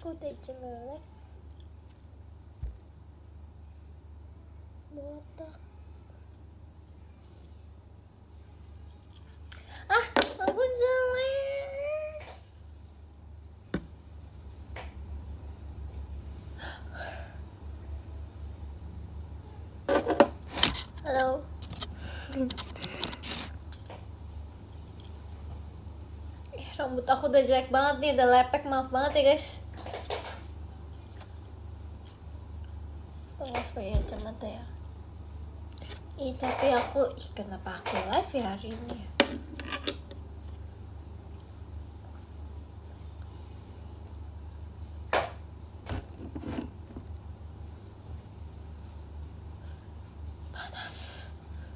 aku udah jelek. Botak. Aku jelek. Halo. Rambut aku udah jelek banget nih, udah lepek, maaf banget ya guys. Harus pakai kacamata ya. Tapi aku, kenapa aku live ya hari ini? Panas.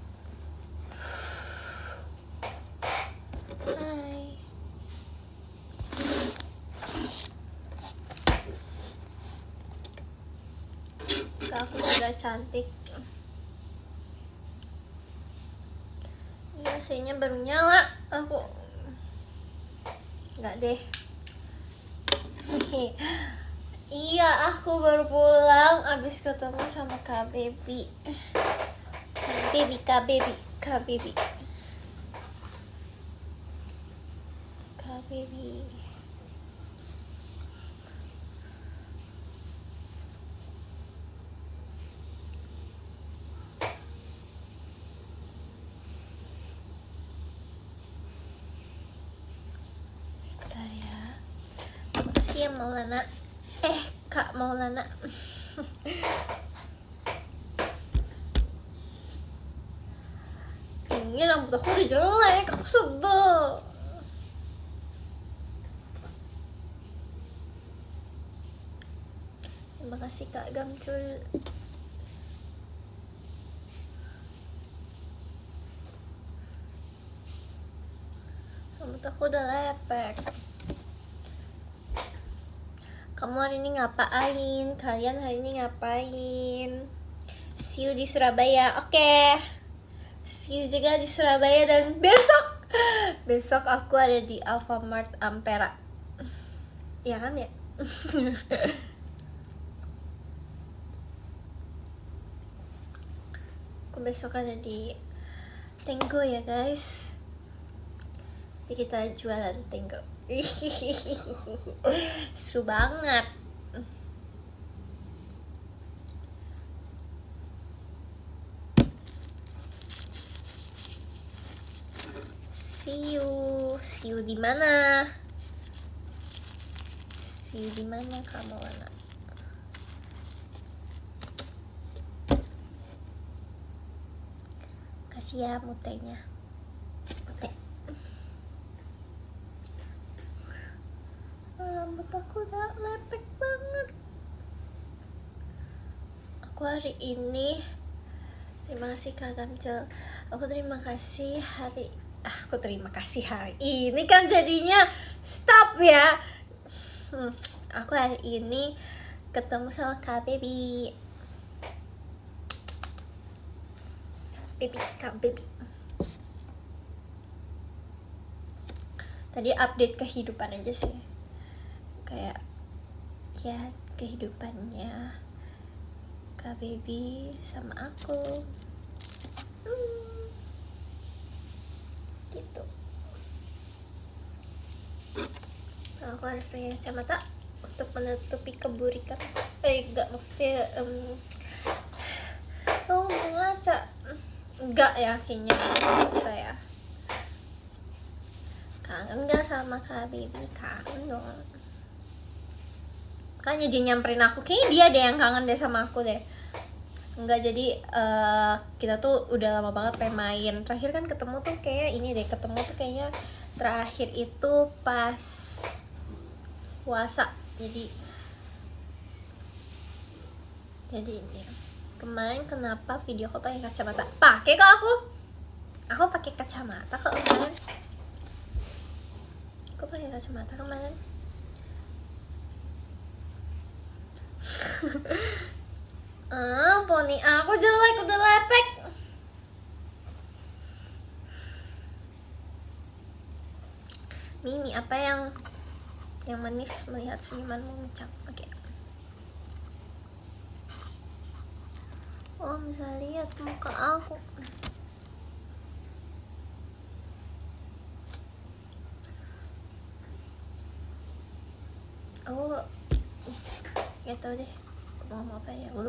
Hai. Aku sudah cantik. Iya, AC-nya baru nyala. Aku nggak deh. Iya, aku baru pulang abis ketemu sama Kak Baby. Kak Baby. Sebentar ya. Makasih ya Maulana. Kak Maulana. Ini rambut aku udah jelek, aku sebel. Terima kasih Kak Gamcul. Rambut aku udah lepek. Kamu hari ini ngapain? Kalian hari ini ngapain? See you di Surabaya. Oke. See you juga di Surabaya, dan besok aku ada di Alfamart Ampera. Ya kan ya? Aku besok ada di Tenggo ya guys. Jadi kita jualan Tenggo. Seru banget. See you di mana? See you di mana kamu anak? Kasih ya mutenya. Rambut aku udah lepek banget. Aku hari ini, terima kasih Kak Gamcel. Aku terima kasih hari ini kan jadinya stop ya. Aku hari ini ketemu sama Kak Baby. Kak Baby. Tadi update kehidupan aja sih. Kayak ya kehidupannya Kak Baby sama aku. Gitu. Aku harus pakai kacamata untuk menutupi keburikan. Enggak, maksudnya bisa ngaca. Enggak ya, kayaknya saya kangen gak sama Kak Baby? Kangen dong. Makanya dia nyamperin aku, kayaknya dia deh yang kangen deh sama aku deh. Enggak, jadi kita tuh udah lama banget pengen main. Terakhir kan ketemu tuh kayak ini deh, kayaknya terakhir itu pas puasa. Jadi ini kemarin kenapa video aku pakai kacamata? Pakai kok aku pakai kacamata kok kemarin. Aku pakai kacamata kemarin. Poni aku jelek, udah lepek. Mimi, apa yang yang manis melihat senyumanmu mencap. Oke. Oh, bisa lihat muka aku. Oh, gak tau deh mau ngomong apa ya.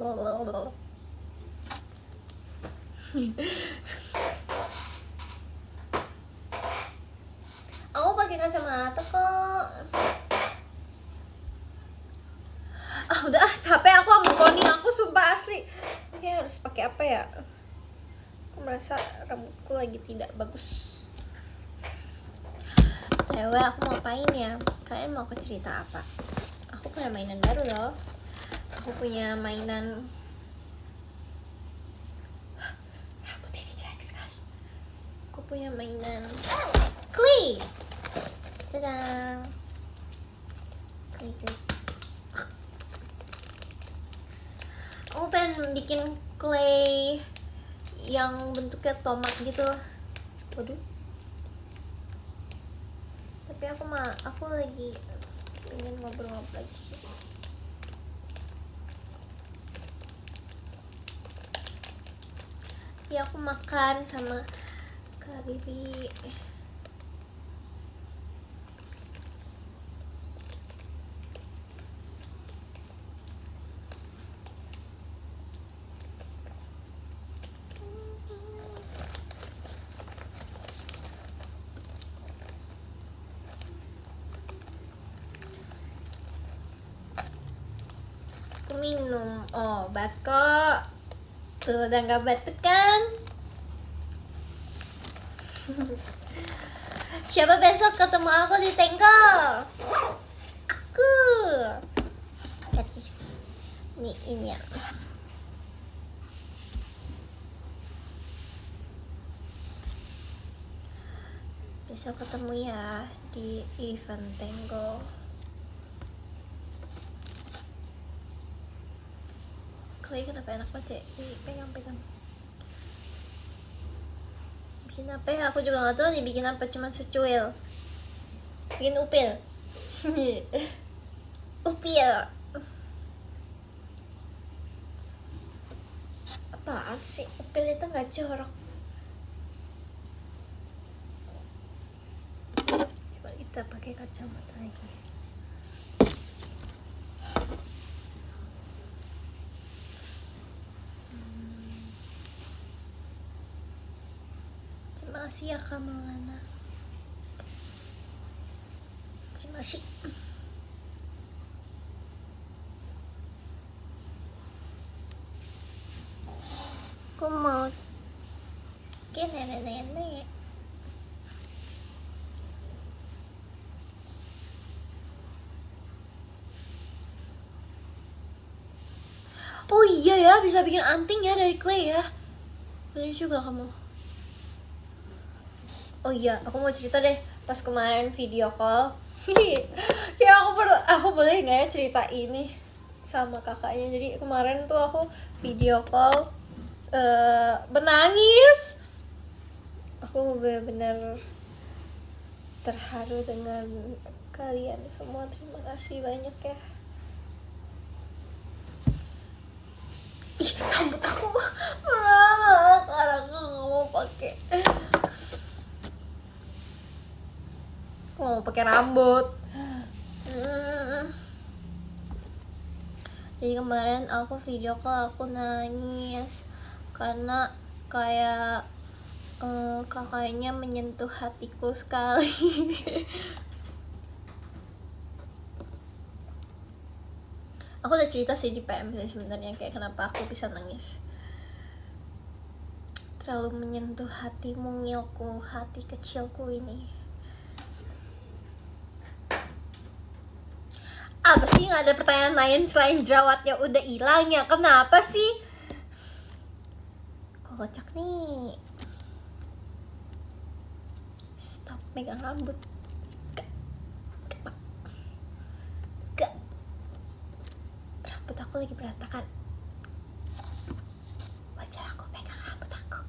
Aku pakai kacamata kok. Udah capek aku sama poni aku, sumpah asli. Oke, harus pakai apa ya? Aku merasa rambutku lagi tidak bagus. Tewe, aku mau apain ya? Kalian mau ke cerita apa? Aku punya mainan baru loh. Aku punya mainan. Rambut ini jelek sekali. Aku punya mainan clay. Tadang. Clay. Aku pengen bikin clay yang bentuknya tomat gitu. Waduh. Tapi aku lagi pengen ngobrol-ngobrol aja sih. Tapi aku makan sama Kak Bibi. Aku minum obat kok. Tuh udah gak batuk kan? Siapa besok ketemu aku di Tenggol? Aku. Cacis. Nih ini ya. Besok ketemu ya di event Tenggol. Clay kenapa enak banget ya? Pegang-pegang. Bikin apa ya? Aku juga gak tahu nih bikin apa, cuman secuil. Bikin upil. Upil. Apaan sih? Upil itu gak jorok. Coba kita pakai kacamata lagi. Terima kasih ya Kak Maulana. Terima kasih. Aku mau ke nenek-nenek. Oh iya ya, bisa bikin anting ya dari clay ya. Bener juga kamu. Oh iya, aku mau cerita deh pas kemarin video call. Ya aku boleh nggak ya cerita ini sama kakaknya. Jadi kemarin tuh aku video call menangis. Aku benar-benar terharu dengan kalian semua. Terima kasih banyak ya. Ih, rambut aku merah karena aku nggak mau pakai. Aku nggak mau pakai rambut. Jadi kemarin aku video call, aku nangis karena kayak kakaknya menyentuh hatiku sekali. Aku udah cerita sih di PM sih sebenarnya kayak kenapa aku bisa nangis. Terlalu menyentuh hati mungilku, hati kecilku ini. Apa sih, nggak ada pertanyaan lain selain jerawatnya udah hilang ya? Kenapa sih? Kocak nih. Stop megang rambut. Gak. Rambut aku lagi berantakan. Wajar aku pegang rambut aku.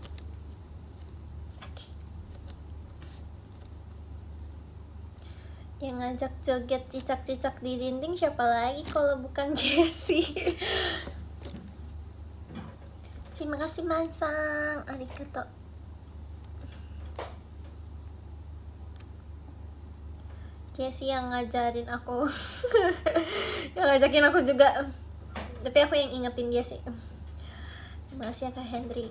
Oke. Yang ngajak joget cicak-cicak di dinding siapa lagi kalau bukan Jessie. Terima kasih Mansang, arigato. Jessie yang ngajarin aku. Yang ngajakin aku juga. Tapi aku yang ingetin dia sih. Terima kasih ya Kak Henry.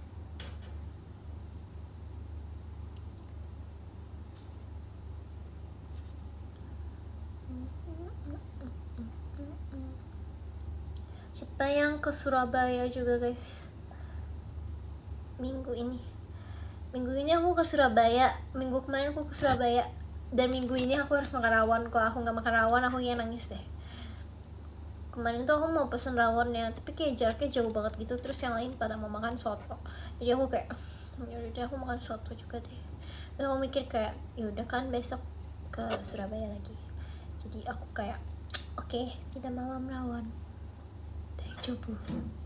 Siapa yang ke Surabaya juga guys? Minggu ini aku ke Surabaya. Minggu kemarin aku ke Surabaya. Dan minggu ini aku harus makan rawon. Kalau aku nggak makan rawon aku yang nangis deh. Kemarin tuh aku mau pesen rawonnya, tapi kayak jaraknya jauh banget gitu. Terus yang lain pada mau makan soto. Jadi aku kayak yaudah aku makan soto juga deh. Terus aku mikir kayak yaudah kan besok ke Surabaya lagi. Jadi aku kayak oke, kita malam rawon. Coba.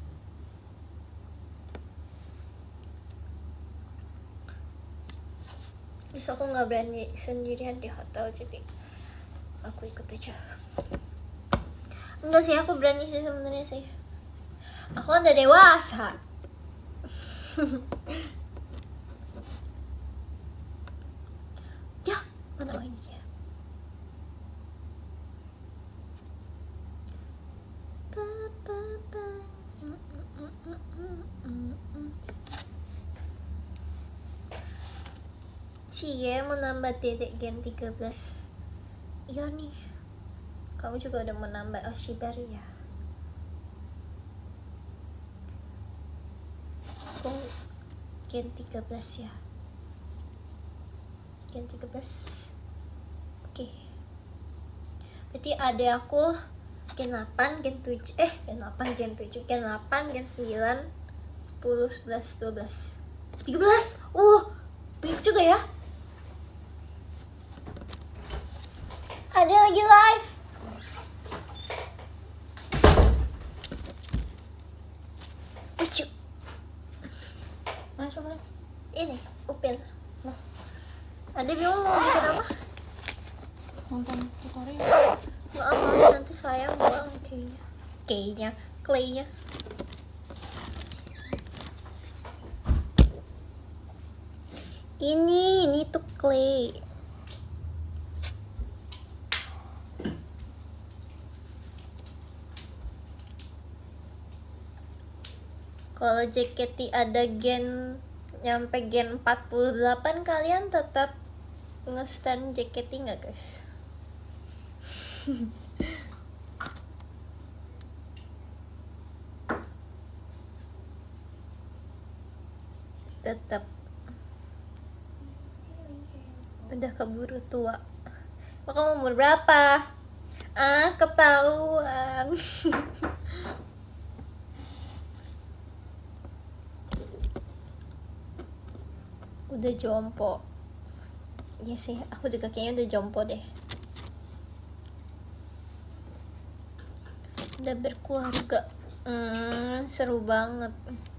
Terus aku nggak berani sendirian di hotel, jadi aku ikut aja. Enggak sih, aku berani sih sebenarnya sih. Aku udah dewasa. Ya, mana ini dia? Cie mau nambah dedek gen 13. Iya nih. Kamu juga udah mau nambah Oshi baru ya. Aku gen 13 ya. Gen 13. Oke. Berarti ada aku gen 8, gen 7. Gen 8, gen 7, gen 8, gen 9, 10, 11, 12, 13. Banyak juga ya. Ada lagi live. Lucu. Masuk lagi. Ini upil. Nah. Ada bingung mau bikin apa? Nonton tutorial. Maaf, nanti sayang buang kayaknya claynya. Ini tuh clay. Kalau JKT ada gen nyampe gen 48, kalian tetap nge-stand JKT nggak guys? Tetap. Udah keburu tua. Kamu umur berapa? Ketahuan. Udah jompo. Iya sih, aku juga kayaknya udah jompo deh. Udah berkeluarga. Seru banget.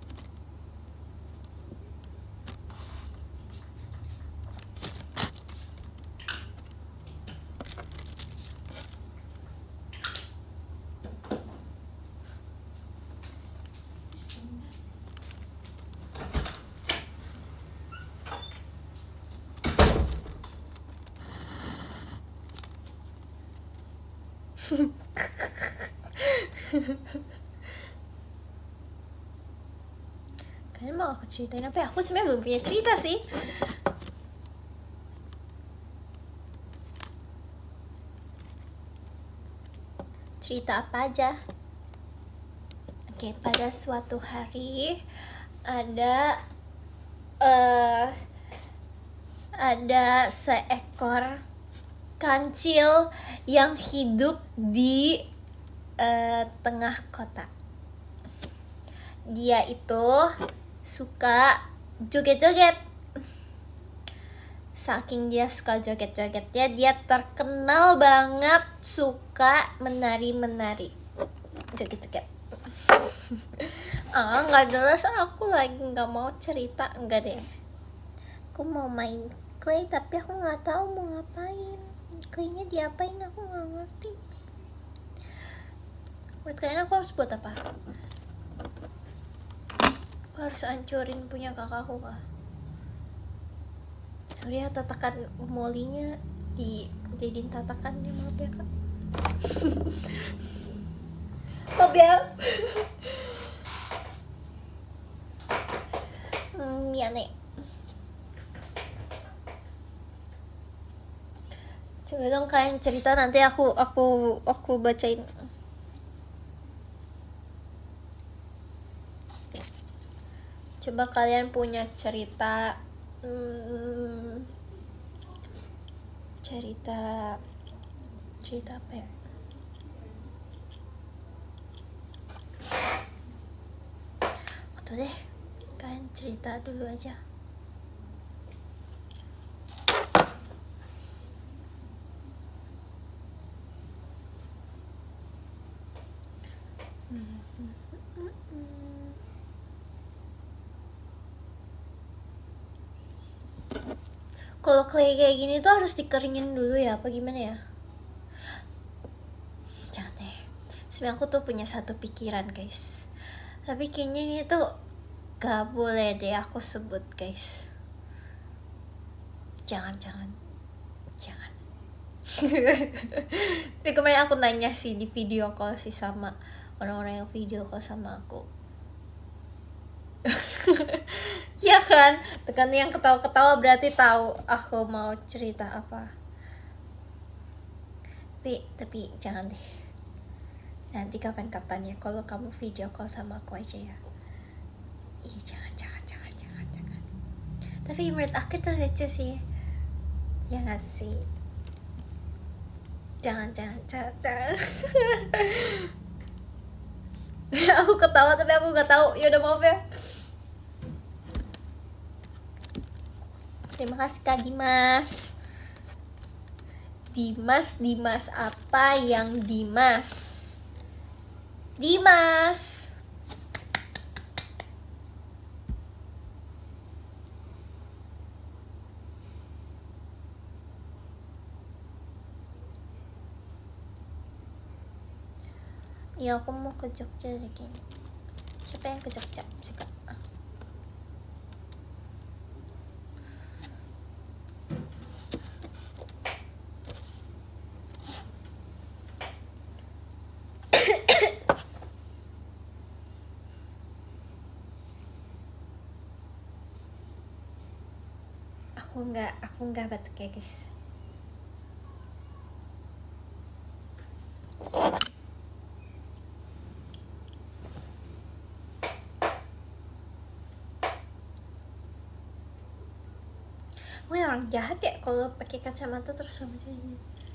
Kalian mau aku ceritain apa ya? Aku sebenarnya belum punya cerita sih. Cerita apa aja? Oke, pada suatu hari ada seekor kancil yang hidup di tengah kota. Dia itu suka joget-joget. Saking dia suka joget-jogetnya, dia terkenal banget suka menari-menari, joget-joget. Nggak jelas, aku lagi nggak mau cerita, enggak deh. Aku mau main clay tapi aku nggak tahu mau ngapain. Kayaknya diapain aku nggak ngerti. Menurut kalian aku harus buat apa? Aku harus hancurin punya kakakku kah? Sorry ya, tatakan molinya dijadiin tatakan ya, maaf ya kak. Maaf ya. Miyane. Coba dong kalian cerita, nanti aku bacain. Coba kalian punya cerita cerita apa ya? Tuh deh, kalian cerita dulu aja. Kalau clay kayak gini tuh harus dikeringin dulu ya, apa gimana ya? Jangan deh. Sebenarnya aku tuh punya satu pikiran guys, tapi kayaknya ini tuh gak boleh deh aku sebut guys. Jangan. Tapi kemarin aku nanya sih di video call sih sama orang-orang yang video call sama aku. Ya kan, tekan yang ketawa-ketawa berarti tahu aku mau cerita apa. Tapi jangan deh. Nanti kapan-kapan ya kalau kamu video call sama aku aja ya. Iya, jangan. Tapi menurut aku tuh lucu sih. Ya nggak sih? Jangan. Aku ketawa tapi aku nggak tahu. Ya udah, maaf ya. Terima kasih Kak Dimas. Dimas apa yang Dimas? Ya aku mau ke Jogja deh kayaknya. Siapa yang ke Jogja sih kak? Aku enggak batuk ya guys. Wah, orang jahat ya kalau pakai kacamata terus sama dia.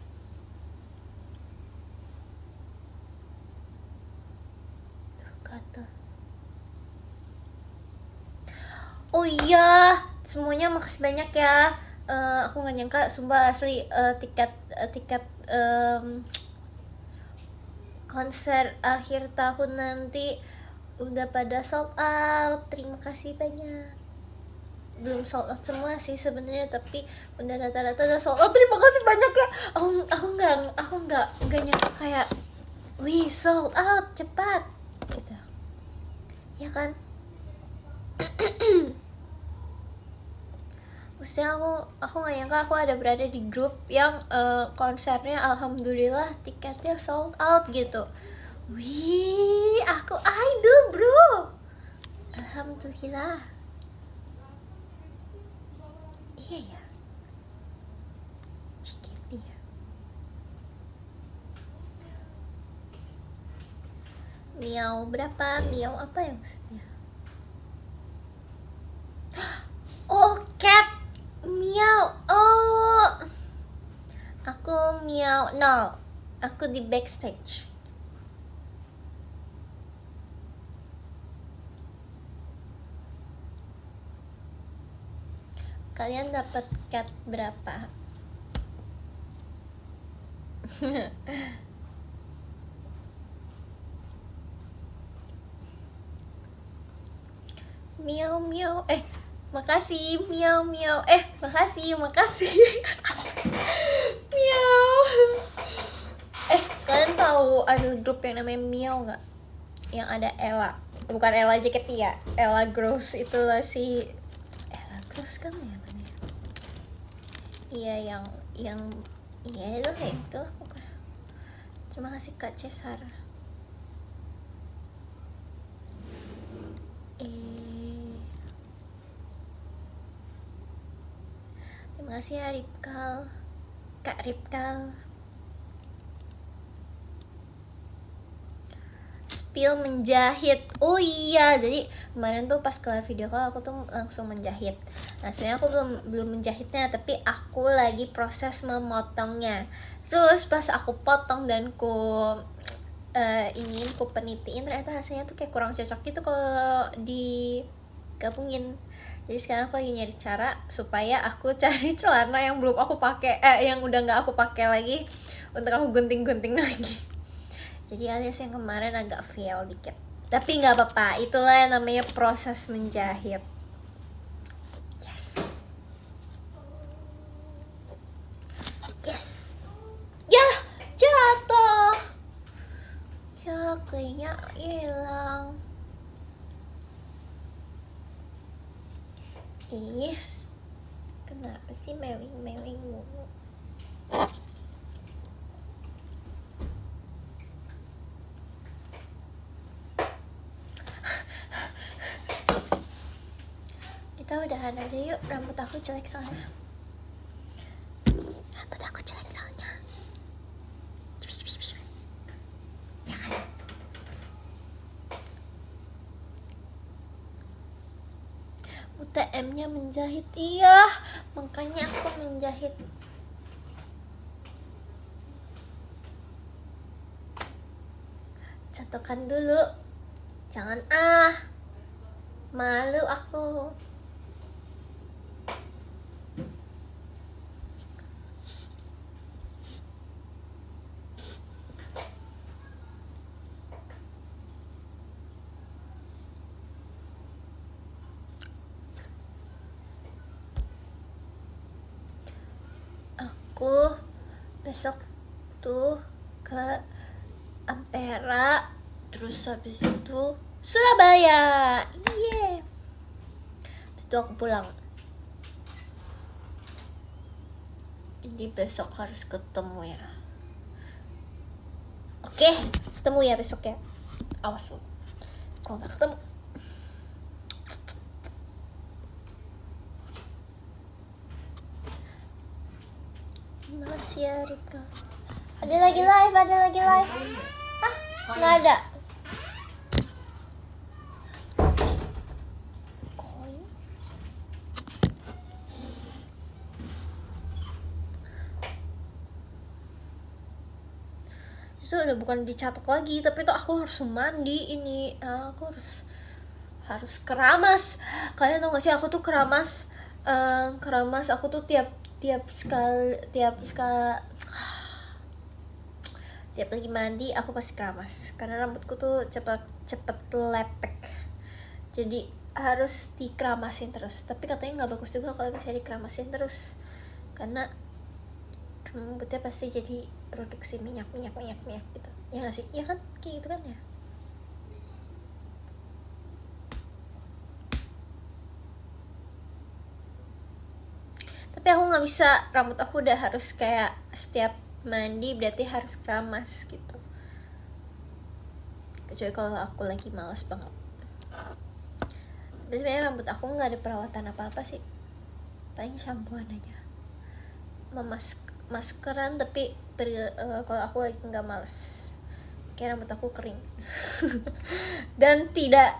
Kata. Oh iya, semuanya makasih banyak ya. Aku nggak nyangka, sumpah asli, tiket konser akhir tahun nanti udah pada sold out. Terima kasih banyak. Belum sold out semua sih sebenarnya, tapi udah rata-rata udah sold out. Terima kasih banyak ya. Aku nggak nyangka kayak, wih sold out cepat gitu. Ya kan? Maksudnya aku nggak nyangka aku ada berada di grup yang konsernya alhamdulillah tiketnya sold out gitu. Wih, aku idol bro. Alhamdulillah. Iya ya. JKT ya. Miau berapa? Miau apa ya maksudnya? Oh, cat. Miau. Oh. Aku miau 0. Aku di backstage. Kalian dapat cat berapa? Miau miau. Makasih miau miau. Makasih. Miau. Kalian tahu ada grup yang namanya Miao nggak? Yang ada Ella, bukan Ella JKT ya, Ella Gross. Itulah si Ella Gross kan ya namanya. Iya yang iya itu kayak itu lah pokoknya. Terima kasih Kak Cesar. Terima kasih ya Ripkal, Kak Ripkal. Spill menjahit. Oh iya, jadi kemarin tuh pas kelar video call aku tuh langsung menjahit. Nah sebenarnya aku belum menjahitnya, tapi aku lagi proses memotongnya. Terus pas aku potong dan ku penitiin, ternyata hasilnya tuh kayak kurang cocok gitu kalau digabungin. Jadi sekarang aku lagi nyari cara supaya aku cari celana yang belum aku pakai, yang udah nggak aku pakai lagi untuk aku gunting-gunting lagi. Jadi alias yang kemarin agak fail dikit, tapi nggak apa-apa, itulah yang namanya proses menjahit. Yes ya, jatuh ya, kayaknya hilang. Kenapa sih mewing mulu? Kita udahan aja yuk, rambut aku jelek soalnya. Ya kan? UTM-nya menjahit, iya, makanya aku menjahit. Catokan dulu, jangan malu aku. Aku besok tuh ke Ampera, terus habis itu Surabaya. Iya. Habis itu aku pulang. Jadi besok harus ketemu ya. Oke, ketemu ya besok ya. Awas lu, kalau nggak ketemu. Makasih ya Rika. Ada lagi live. Hah? Nggak ada. Koin. Itu udah bukan dicatok lagi, tapi tuh aku harus mandi ini. Aku harus keramas. Kalian tau gak sih, aku tuh keramas. Aku tuh tiap lagi mandi aku pasti keramas karena rambutku tuh cepet lepek, jadi harus dikeramasin terus. Tapi katanya nggak bagus juga kalau misalnya dikeramasin terus, karena rambutnya pasti jadi produksi minyak gitu ya nggak sih? Iya kan, kayak gitu kan ya. Tapi aku nggak bisa, rambut aku udah harus kayak setiap mandi berarti harus keramas gitu, kecuali kalau aku lagi malas banget. Tapi sebenarnya rambut aku nggak ada perawatan apa-apa sih, paling shampooan aja, maskeran. Tapi kalau aku lagi nggak males, kayak rambut aku kering dan tidak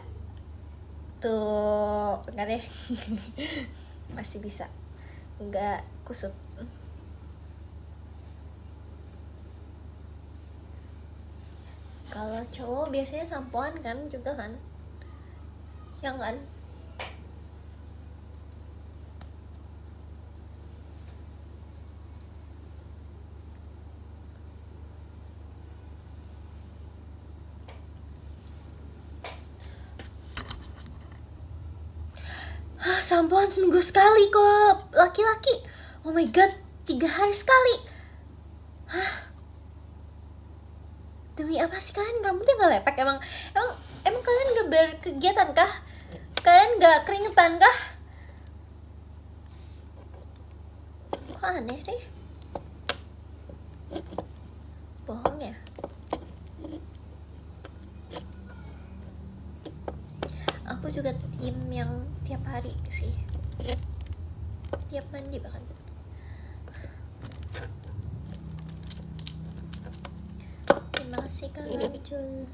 tuh, enggak deh masih bisa, nggak kusut. Kalau cowok biasanya sampoan kan juga kan, ya kan? Sampoan seminggu sekali kok laki-laki. Oh my god, 3 hari sekali. Demi apa sih kalian rambutnya nggak lepek? Emang kalian nggak berkegiatan kah? Kalian nggak keringetan kah? Kok aneh sih? Bohong ya? Aku juga tim yang tiap hari sih, tiap mandi bahkan. Terima kasih Kang Racul.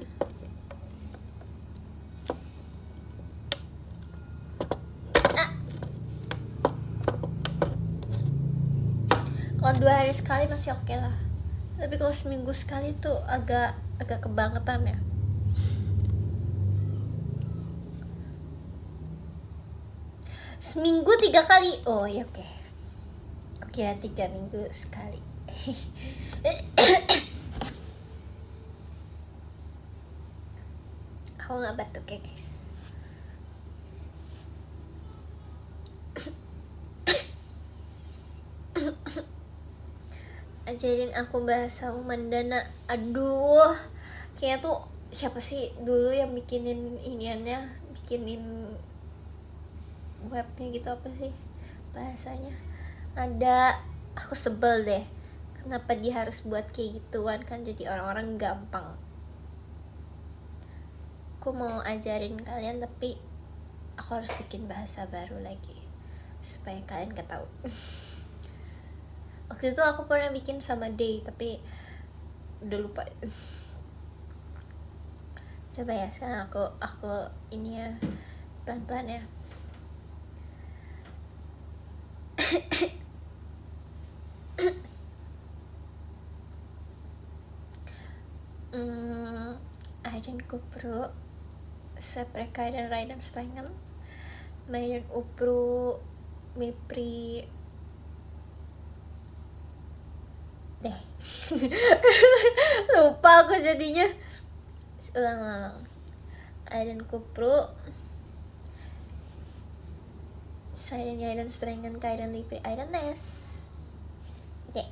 Kalau 2 hari sekali masih oke lah, tapi kalau seminggu sekali tuh agak kebangetan ya. Seminggu 3 kali. Oh ya oke. Aku kira 3 minggu sekali. Aku nggak batuk ya guys. Ajarin aku bahasa Mandana. Aduh, kayaknya tuh siapa sih dulu yang bikinin webnya gitu, apa sih bahasanya? Ada, aku sebel deh. Kenapa dia harus buat kayak gituan kan, jadi orang-orang gampang. Aku mau ajarin kalian tapi aku harus bikin bahasa baru lagi supaya kalian gak tahu. Waktu itu aku pernah bikin sama Day tapi udah lupa. Coba ya sekarang aku ini ya pelan-pelan ya. Aiden Kupru Seprekaiden Raiden Stengen Maiden Upru Mipri deh. Lupa aku jadinya. Ulang. Aiden Kupru Saiden Yaiden Strengen Kaiden Lipri Aiden Nes. Yeah.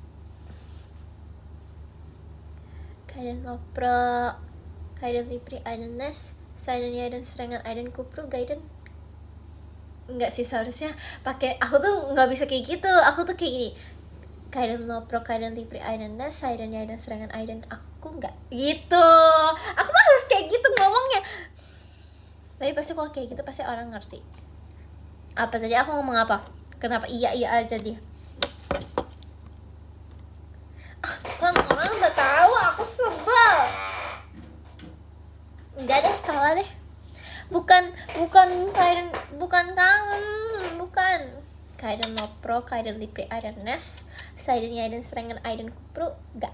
Kaiden Lopro Kaiden Lipri Aiden Nes Saiden Yaiden Strengen Aiden Kupru Gaiden. Enggak sih, seharusnya pakai, aku tuh nggak bisa kayak gitu. Aku tuh kayak gini, Kaiden Lopro Kaiden Lipri Aiden Nes Saiden Yaiden Strengen Aiden. Aku nggak gitu, aku tuh harus kayak gitu ngomongnya. Tapi pasti kalau kayak gitu pasti orang ngerti. Apa tadi aku ngomong apa? Kenapa iya aja dia? Kan orang udah tahu, aku sebel. Enggak deh, salah deh. Bukan Kaiden, bukan kangen, bukan. Kaiden Lopro Kaiden Lipri Aiden Nes Saiden Yaiden Strengen Aiden Kupru. Enggak.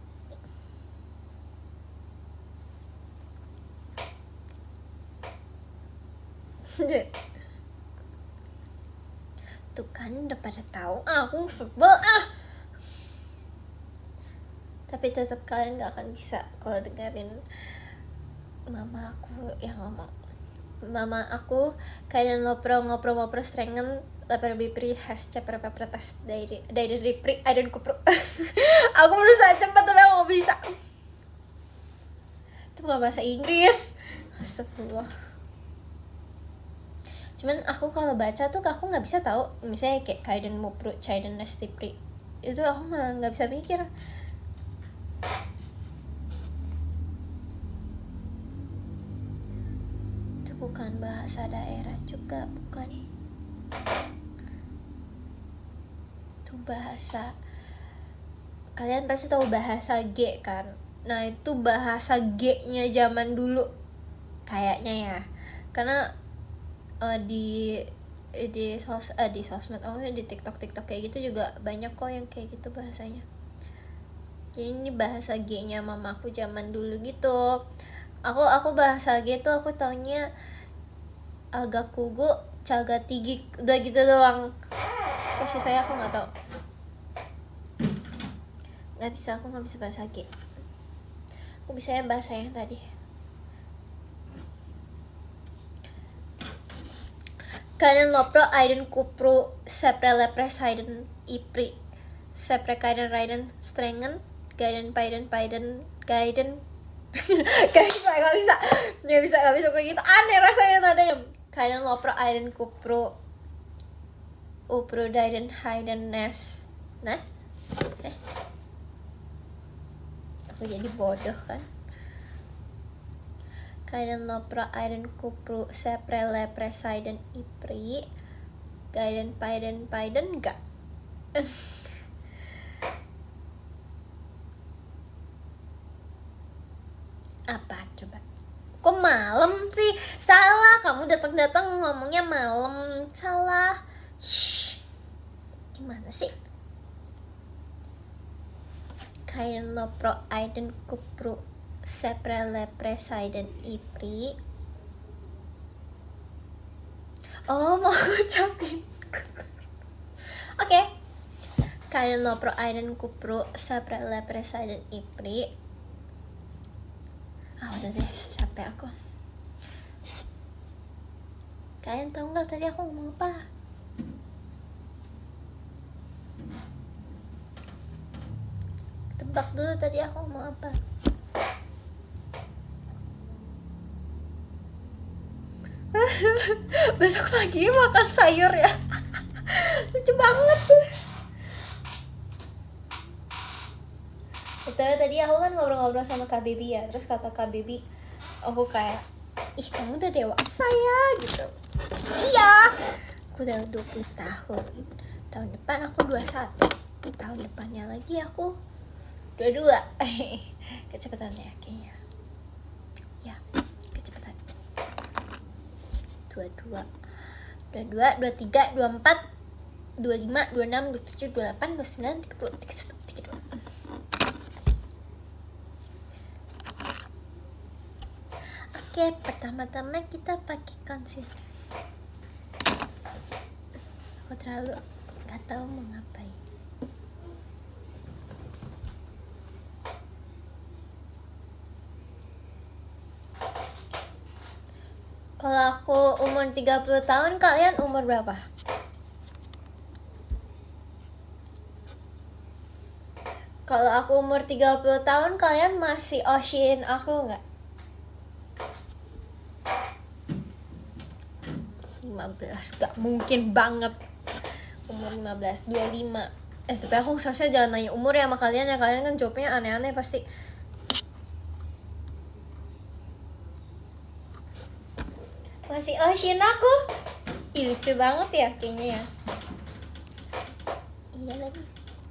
Tuh kan udah pada tahu, aku sebel Tapi tetap kalian gak akan bisa kalau dengerin mama aku yang ngomong. Mama aku Kaiden Lopro Ngopro Strengen Lapar Bipri Hasca Perpepretas dari Ripri Aiden Kupru. Aku berusaha cepat tapi aku gak bisa. Itu bukan bahasa Inggris. Astagfirullah. Cuman aku kalau baca tuh aku nggak bisa tahu. Misalnya kayak Kaiden Mupru Caiden Nestipri, itu aku malah nggak bisa mikir. Itu bukan bahasa daerah juga, bukan. Itu bahasa, kalian pasti tahu bahasa G kan? Nah itu bahasa G-nya zaman dulu kayaknya ya, karena di sosmed, di TikTok kayak gitu juga banyak kok yang kayak gitu bahasanya. Jadi ini bahasa G-nya mamaku zaman dulu gitu. Aku bahasa G tuh aku taunya agak kugu, caga tigik, udah gitu doang. Kasih saya aku nggak tahu. Aku nggak bisa bahasa G. Aku bisanya bahasa yang tadi. Kaiden Lopro Aiden Kupru Sepre Lepres Aiden Ipri Sepre Kaiden Raiden Strengen Gaiden Paiden Gaiden Gak bisa kayak gitu, aneh rasanya nadanya. Kaiden Lopro Aiden Kupro Upro Daiden Haiden Nes. Nah aku jadi bodoh kan. Kaiden Lopro Aiden Kupro Sepre Lepre Saiden Ipri Gaiden Paiden enggak. Apa coba? Kok malam sih? Salah, kamu datang ngomongnya malam. Salah. Shh. Gimana sih? Kain Lopro Aiden Kupru Sepre Lepre Saiden Ipri. Oh, mau ucapin. Oke. Kain Lopro Aiden Kupru Sepre Lepre Saiden Ipri. Udah deh, capek aku. Kalian tahu nggak tadi aku ngomong apa? Tebak dulu tadi aku ngomong apa. Besok lagi makan sayur ya. Lucu banget tuh. Tadi aku kan ngobrol-ngobrol sama Kak Baby ya. Terus kata Kak Baby, aku kayak, ih kamu udah dewasa ya gitu. Iya, aku udah 20 tahun. Tahun depan aku 21. Tahun depannya lagi aku 22. Kecepatan ya kayaknya. Ya, kecepatan. 22, 23, 24, 25, 26, 27, 28, 29, 30, 31, 32. Oke, pertama-tama kita pakai concealer. Aku terlalu gak tahu mau ngapain. Kalau aku umur 30 tahun, kalian umur berapa? Kalau aku umur 30 tahun, kalian masih oshin aku nggak? 15, gak mungkin banget. Umur 15, 25. Tapi aku seharusnya jangan nanya umur ya sama kalian ya. Kalian kan jawabnya aneh-aneh pasti. Masih oshin aku? Ih, lucu banget ya kayaknya ya. Iya lagi.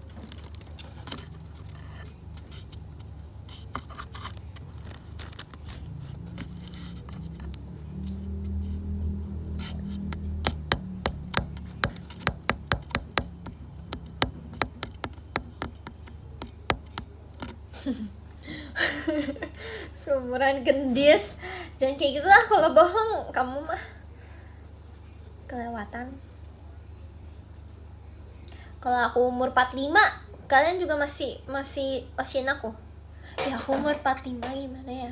Seumuran gendis. Jangan kayak gitu lah, kalau bohong kamu mah kelewatan. Kalau aku umur 45, kalian juga masih oshin aku. Ya aku umur 45 gimana ya?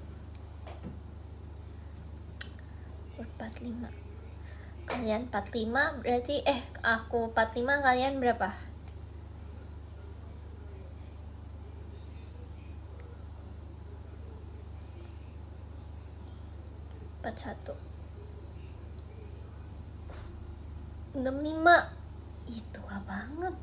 Umur 45. Kalian 45 berarti aku 45, kalian berapa? Satu 65. Itu tua banget.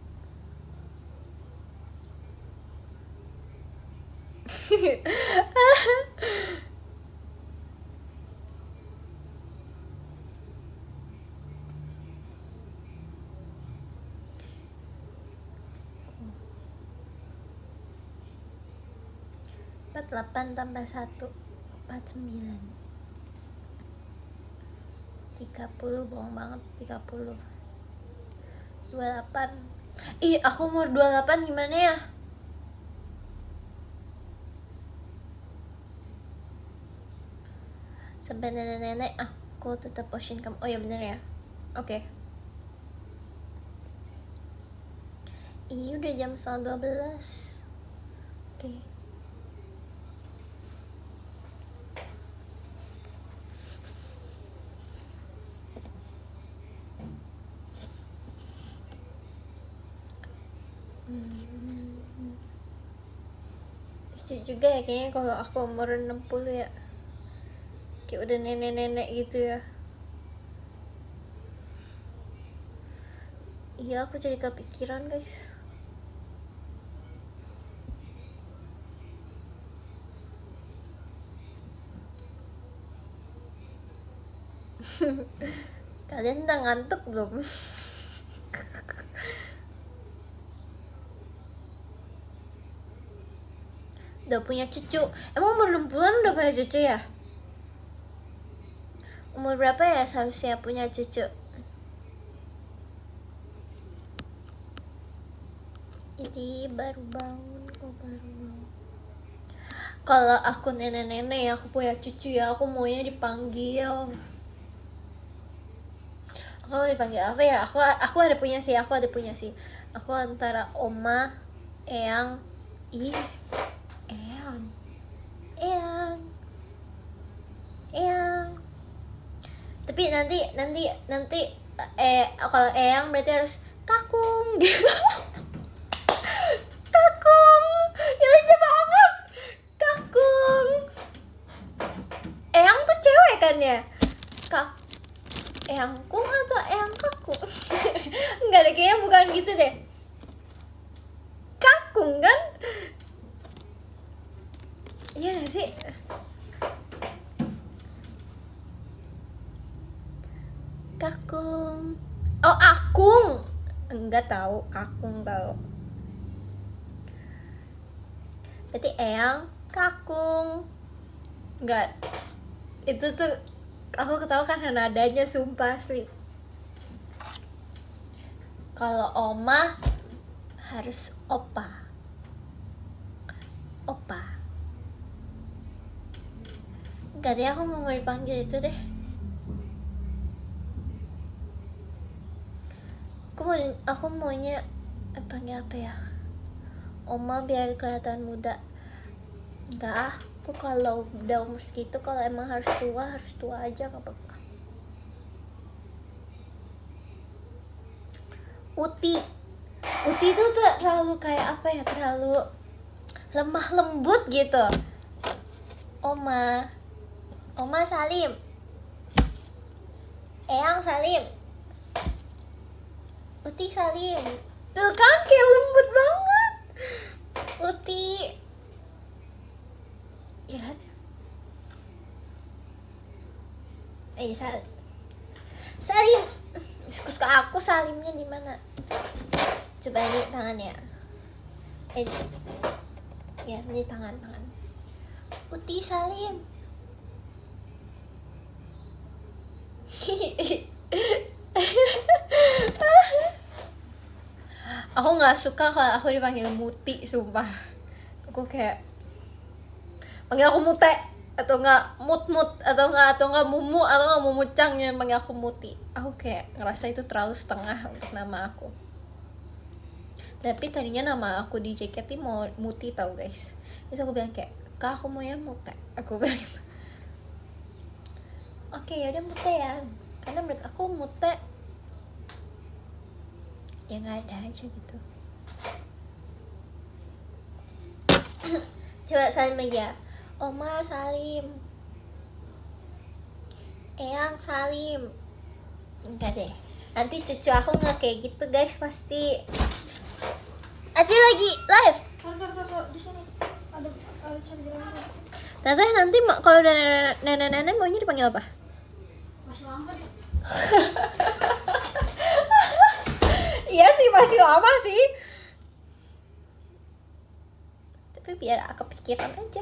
Empat 48 tambah 1 49. 30, bohong banget. 30 28. Ih, aku umur 28 gimana ya? Sampai nenek-nenek aku tetap posting kamu. Oh ya bener ya. Oke. Ini udah jam 12. Oke. Lucu juga ya kayaknya kalau aku umur 60 ya, kayak udah nenek-nenek gitu ya. Iya, aku jadi kepikiran guys. Kalian udah ngantuk belum? Udah punya cucu. Emang umur 60-an udah punya cucu ya? Umur berapa ya seharusnya punya cucu? Jadi baru bangun kok, baru bangun. Kalau aku nenek-nenek ya, aku punya cucu ya, aku maunya dipanggil. Aku mau dipanggil apa ya? Aku ada punya sih, Aku antara oma, eyang, eyang. Tapi nanti kalau eyang berarti harus kakung gitu. Kakung, ya lucu banget. Kakung. Eyang tuh cewek kan ya? Eyangkung atau eyang kakung? Enggak deh, kayaknya bukan gitu deh. Kakung kan? Iya gak sih? Kakung. Oh, akung. Enggak tahu, kakung tahu. Berarti eyang, kakung. Enggak. Itu tuh aku ketawa karena nadanya, sumpah asli. Kalau oma harus opa. Enggak deh, aku mau dipanggil itu deh. Aku maunya panggil apa ya? Oma biar kelihatan muda. Enggak, aku kalau udah umur segitu, kalau emang harus tua aja, gak apa-apa. Uti itu tuh terlalu kayak apa ya, terlalu lemah lembut gitu. Oma Salim, eyang Salim, Uti Salim. Tuh kan kayak lembut banget. Uti. Ya kan? Salim. Suka aku Salimnya di mana? Coba ini tangannya. Ya, ini tangan. Uti Salim. Aku nggak suka kalau aku dipanggil Muti, sumpah. Aku kayak panggil aku Mute atau nggak Mut atau nggak Mumu atau nggak Mumucang yang panggil aku Muti. Aku kayak ngerasa itu terlalu setengah untuk nama aku. Tapi tadinya nama aku di JKT mau Muti tau guys. Terus aku bilang kayak, Kak aku maunya Mute. Aku bilang gitu. Oke, yaudah Mute ya. Karena menurut aku Mute ya nggak ada aja gitu. Coba Salim lagi ya. Oma Salim, eyang Salim. Enggak deh, nanti cucu aku nggak kayak gitu guys pasti. Aja lagi live. Di sini ada charger. Teteh nanti kalau udah nenek-nenek maunya dipanggil apa? Masih lama deh. Iya sih, masih lama sih. Tapi biar aku kepikiran aja.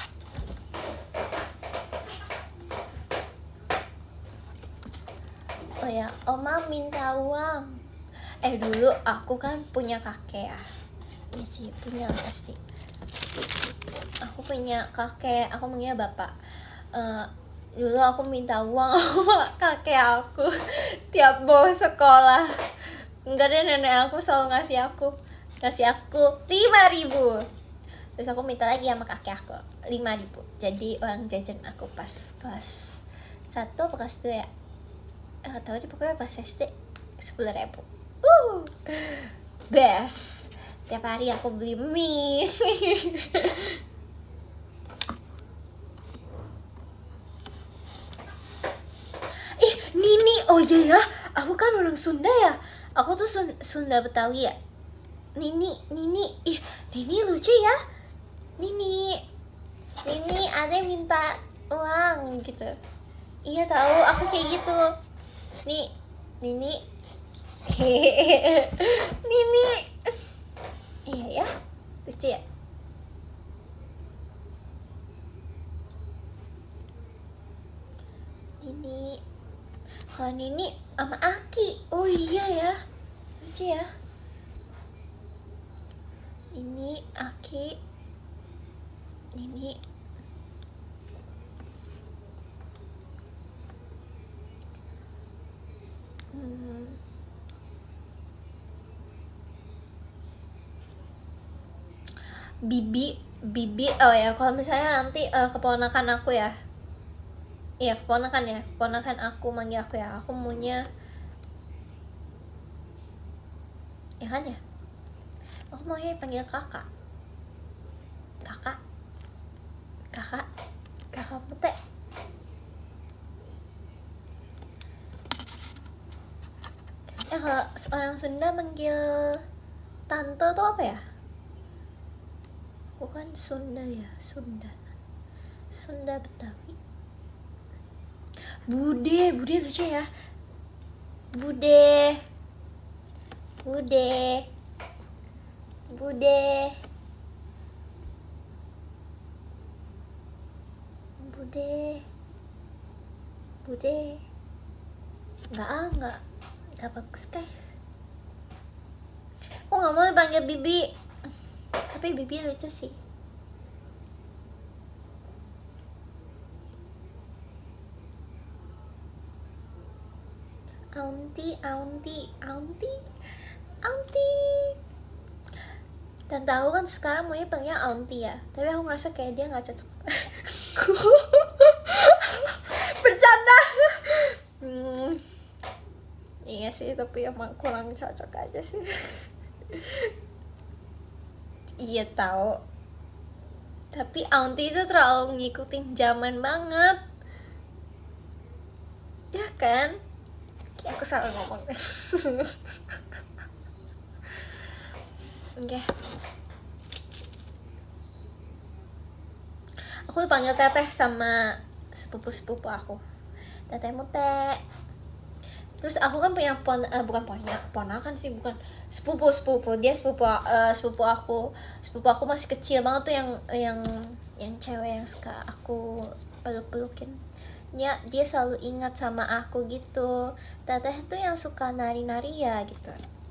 Oh ya, oma minta uang. Dulu aku kan punya kakek ya. Iya sih, punya pasti. Aku punya kakek, aku manggilnya bapak. Dulu aku minta uang sama kakek aku tiap bawa sekolah. Enggak deh, nenek aku selalu ngasih aku 5.000. Terus aku minta lagi sama kakek aku 5.000. Jadi uang jajan aku pas kelas 1 atau kelas 2 ya, nggak tahu deh, pokoknya pas SD 10.000. Best. Tiap hari aku beli mie. Ih, Nini, oh iya ya, aku kan orang Sunda ya. Aku tuh Sunda Betawi ya. Nini, ih, Nini lucu ya. Nini ada yang minta uang gitu. Iya tahu, aku kayak gitu. Nini. Nini. Iya ya, lucu ya. Nini. Kalau Nini sama Aki. Oh iya ya, lucu ya. Nini, Aki, Nini. Bibi, oh ya, kalau misalnya nanti keponakan aku ya. Iya, keponakan aku manggil aku ya. Aku maunya, ya kan ya? Aku maunya panggil kakak putih. Kalau orang Sunda manggil tante tuh apa ya? Aku kan Sunda ya, Sunda Betawi. Bude lucu ya. Bude. Enggak bagus guys. Aku nggak mau dipanggil Bibi, tapi Bibi lucu sih. Auntie. Dan tahu kan sekarang maunya panggilnya auntie ya, tapi aku ngerasa kayak dia nggak cocok. Bercanda. Iya sih, tapi emang kurang cocok aja sih. Iya tahu. Tapi auntie itu terlalu ngikutin zaman banget. Ya kan? Kayak aku salah ngomong. Oke. Aku dipanggil teteh sama sepupu aku. Teteh Mute. Terus aku kan punya ponakan sih, bukan sepupu. Dia sepupu aku masih kecil banget tuh, yang cewek yang suka aku peluk-pelukin. Dia selalu ingat sama aku gitu. Teteh tuh yang suka nari-nari ya gitu.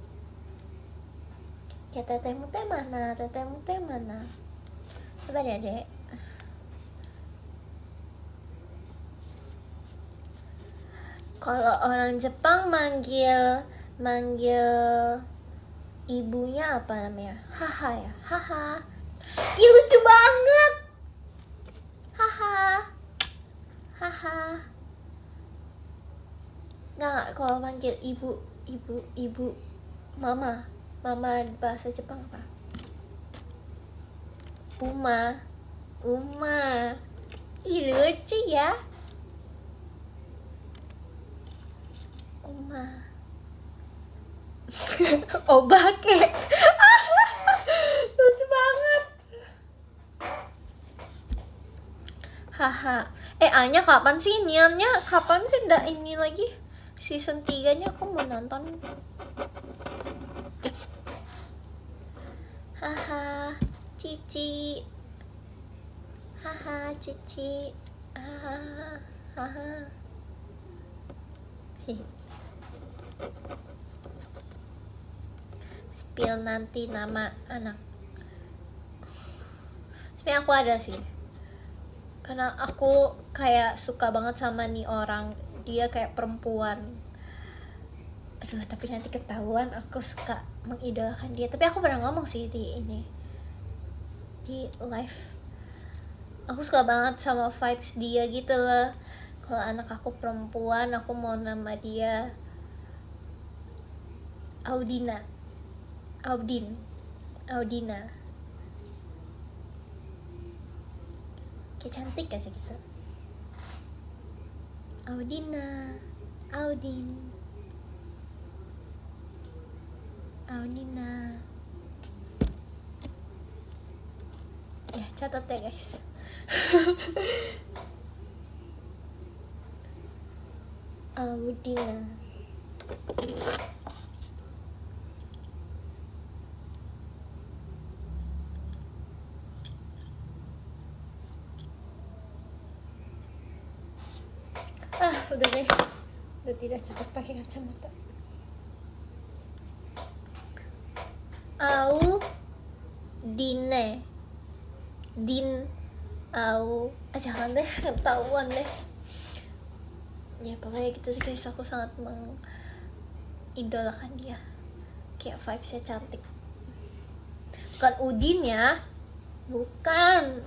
Ya tetehmu teh mana? Sabar ya dek. Kalau orang Jepang manggil ibunya apa namanya? Haha ya, haha. Ih lucu banget. Haha. Nggak, kalau manggil ibu, mama bahasa Jepang apa? Uma. Ih lucu ya. Uma. Obake. Lucu banget. Haha. A-nya kapan sih? Niannya kapan sih? Nggak ini lagi. Season 3-nya aku mau nonton. Haha, Cici. Haha, Cici. Haha. Spill nanti nama anak. Sebenarnya aku ada sih. Karena aku kayak suka banget sama nih orang. Dia kayak perempuan. Aduh, tapi nanti ketahuan aku suka mengidolakan dia. Tapi aku pernah ngomong sih di live. Aku suka banget sama vibes dia gitu loh. Kalau anak aku perempuan, aku mau nama dia Audin. Audina. Kayak cantik aja gitu. Audina, Audin, Audina. Ya, catat ya guys. Audina. Udah deh, udah tidak cocok pakai kacamata. Audine, Din, jangan deh, ketahuan deh. Ya pokoknya gitu sih guys, aku sangat mengidolakan dia. Kayak vibesnya cantik. Bukan Udin ya, bukan.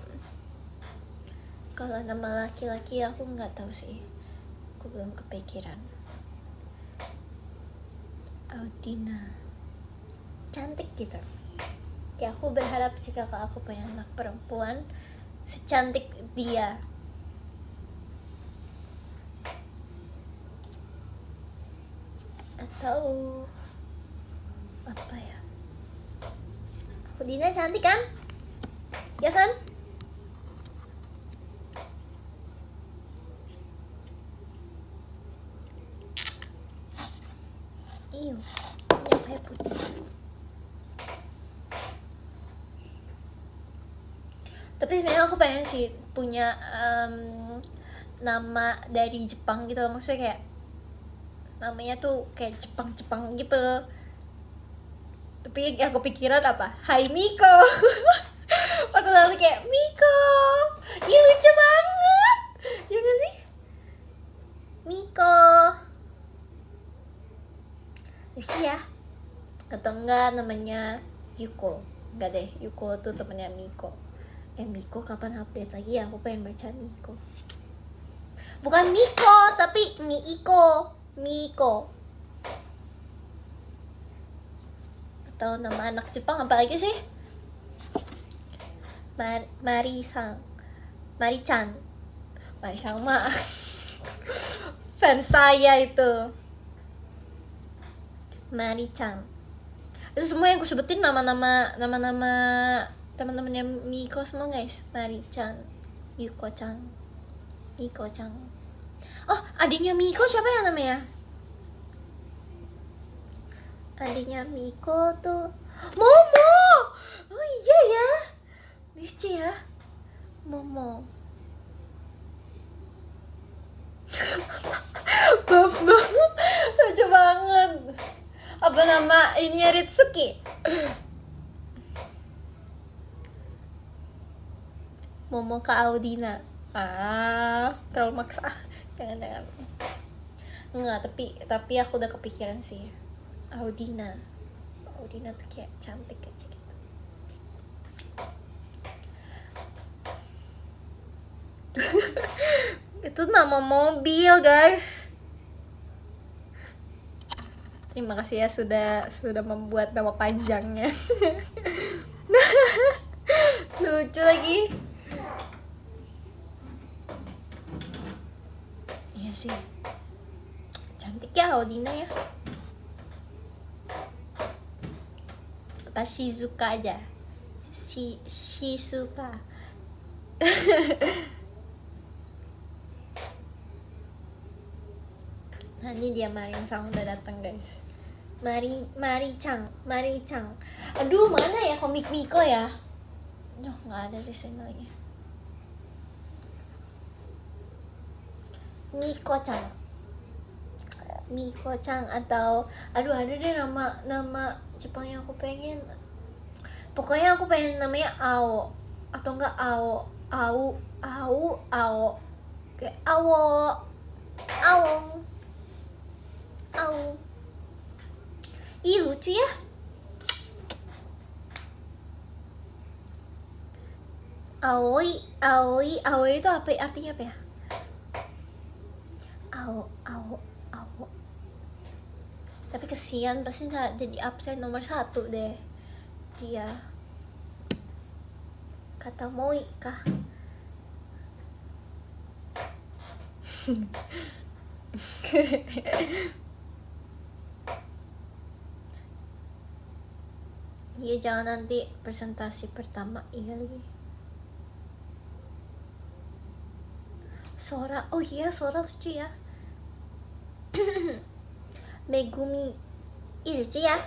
Kalau nama laki-laki aku nggak tahu sih, aku belum kepikiran. Audina, cantik gitu. Kayak aku berharap jika aku punya anak perempuan secantik dia. Atau apa ya? Audina cantik kan? Ya kan? Iyo, yang kayak putih. Tapi sebenarnya aku pengen sih punya nama dari Jepang gitu, maksudnya kayak namanya tuh kayak Jepang gitu. Tapi yang kepikiran apa? Hai Miko. Waktu lalu kayak Miko, ih lucu banget, ya gak sih? Miko lucu ya. Atau enggak namanya Yuko. Enggak deh, Yuko tuh temennya Miko. Miko kapan update lagi ya? Aku pengen baca Miko. Bukan Miko, tapi Miiko. Miko. Atau nama anak Jepang apa lagi sih? Mari-san. Mari-chan. Mari-san mah fans saya itu. Mari-chan. Itu semua yang aku sebutin nama-nama teman-temannya Miko semua guys. Mari-chan, Yuko-chan, Miko-chan. Oh, adiknya Miko siapa ya namanya? Adiknya Miko tuh Momo. Oh iya ya, lucu ya, Momo. Bambang, lucu banget. Apa nama ininya Ritsuki? Momoka Audina. Terlalu maksa. Jangan. Enggak, tapi aku udah kepikiran sih. Audina tuh kayak cantik aja gitu. Itu nama mobil, guys. Terima kasih ya sudah membuat nama panjangnya. Lucu lagi. Iya sih. Cantik ya Audina ya. Apa Shizuka aja? Shizuka. Nah, ini dia Marin-san udah datang, guys. Mari-chan. Aduh, mana ya komik Miko ya? Duh, nggak ada desainnya. Miko-chan atau aduh ada deh nama Jepang yang aku pengen. Pokoknya aku pengen namanya Ao atau enggak Ao. Kayak Ao. Ih, lucu ya. Aoi itu apa artinya apa ya? Ao. Tapi kesian pasti nggak jadi absen nomor 1 deh. dia. Kata Moi kah? Iya, jangan nanti presentasi pertama. Iya lagi. Sora, oh iya Sora lucu ya. Megumi, iya lucu ya.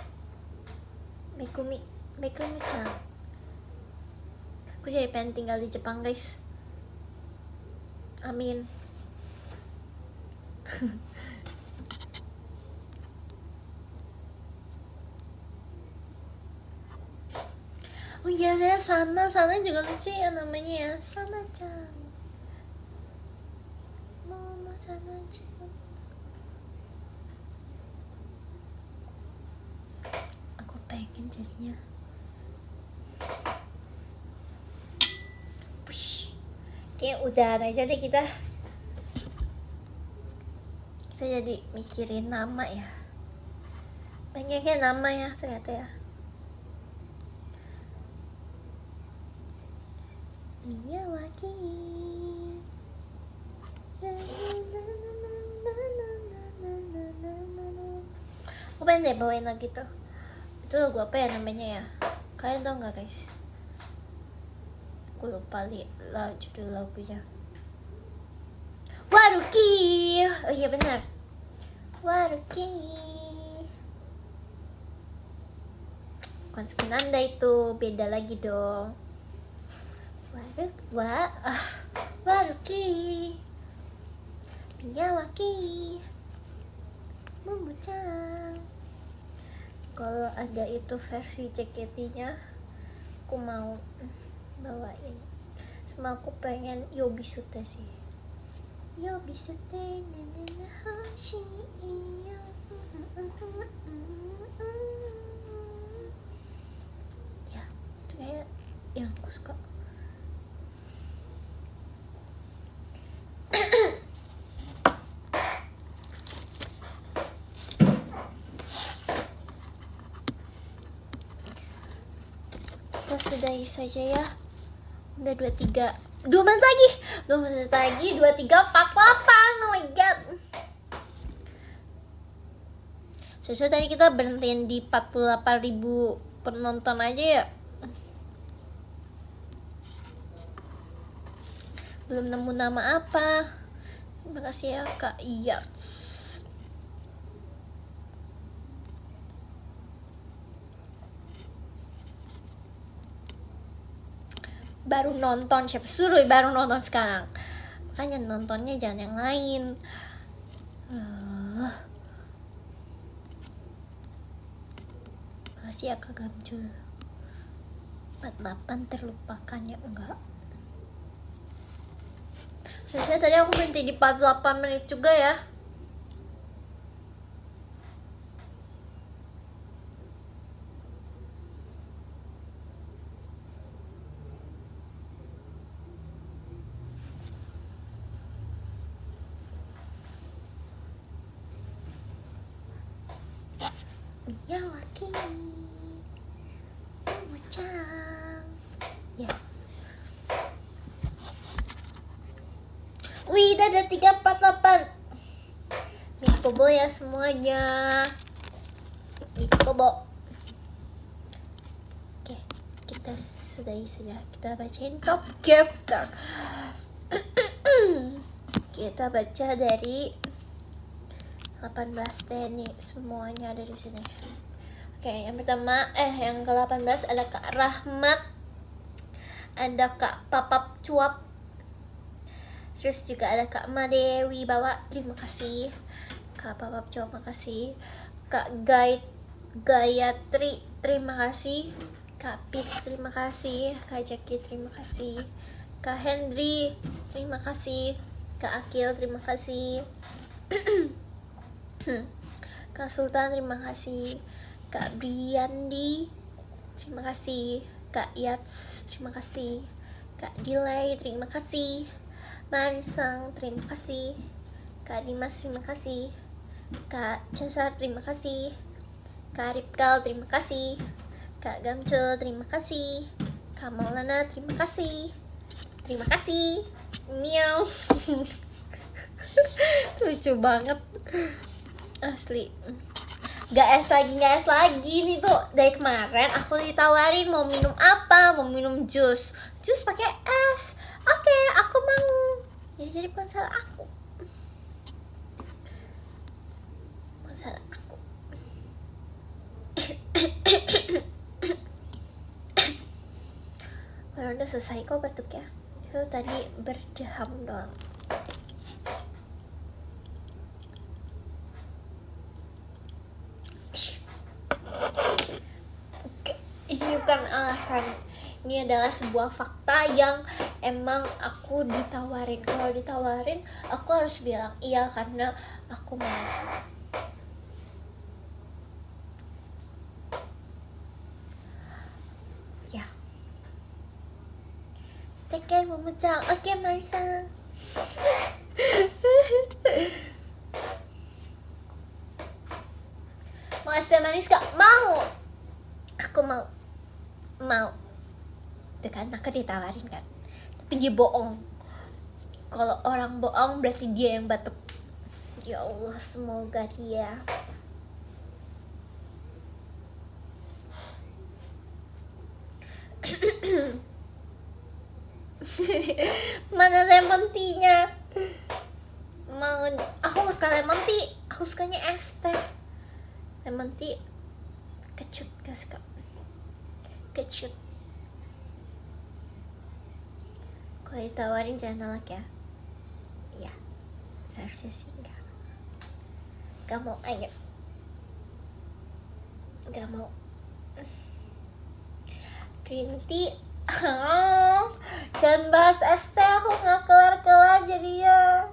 Megumi-chan. Aku jadi pengen tinggal di Jepang guys. Amin. Oh iya, saya Sana juga lucu ya namanya ya, Sana-chan. Mama Sana-chan. Aku pengen jadinya. Push. Kayak udahan aja deh kita. Kita jadi mikirin nama ya. Banyaknya nama ya ternyata ya. Miyawaki. Aku pengen deh bawain lagi tuh. Itu lagu apa ya namanya ya? Kalian tau gak guys? Aku lupa judul lagunya. Waruki. Oh iya benar. Waruki. Bukan Sukinanda itu, beda lagi dong. Waruki. Miyawaki. Bumbu-chan. Kalau ada itu versi JKT-nya, aku mau bawain. Sama aku pengen Yobisute sih. Yobisute nanana hoshi iyo. Ya, itu kayak yang aku suka. Kita sudahi saja ya. Udah 2 menit lagi. 23.48. Oh my god. Seharusnya tadi kita berhentiin di 48.000 penonton aja ya. Belum nemu nama apa. Terima kasih ya Kak Iyats. Baru nonton, siapa suruh baru nonton sekarang? Makanya nontonnya jangan yang lain. Makasih ya Kak Gamjul. 48 terlupakan ya enggak. Seharusnya tadi aku berhenti di 48 menit juga ya. Miyawaki. Bumbu-chan. Yes. Wih, ada 348. Mikobo ya semuanya. Mikobo. Oke, kita sudahi saja. Kita bacain top gifter. Kita baca dari 18 TNI, semuanya ada di sini. Oke, yang pertama yang ke-18 ada Kak Rahmat. Ada Kak Papap Cuap. Terus juga ada Kak Madewi Bawa, terima kasih. Kak Papap Cuap, makasih. Kak Gayatri, terima kasih. Kak Pits, terima kasih. Kak Jackie, terima kasih. Kak Hendry, terima kasih. Kak Akil, terima kasih. Kak Sultan, terima kasih. Kak Briandi, terima kasih. Kak Yats, terima kasih. Kak Delay, terima kasih. Marisang, terima kasih. Kak Dimas, terima kasih. Kak Cesar, terima kasih. Kak Ripkal, terima kasih. Kak Gamcel, terima kasih. Kak Maulana, terima kasih. Terima kasih. Miau. Lucu banget. Asli. Gak es lagi nih tuh. Dari kemarin aku ditawarin mau minum apa, mau minum jus pakai es. Oke, aku mau. Ya jadi bukan salah aku. Bukan salah aku. Udah selesai kok batuknya. Itu tadi berdeham doang. Ini bukan alasan. Ini adalah sebuah fakta yang emang aku ditawarin. Kalau ditawarin, aku harus bilang iya karena aku mau. Ya. Take care, Momochan. Oke, Marisa. Mau es teh manis gak? Mau. Aku mau. Itu kan aku ditawarin kan. Tapi dia bohong. Kalau orang bohong berarti dia yang batuk. Ya Allah, semoga dia. Mana lemon tea-nya? Aku gak suka lemon tea. Aku sukanya es teh. Lemon tea kecut, gak suka. Kecut. Kalau ditawarin jangan nolak ya. Iya, seharusnya sih enggak. Gak mau air. Gak mau. Green tea. Jangan bahas es teh, aku gak kelar-kelar jadinya.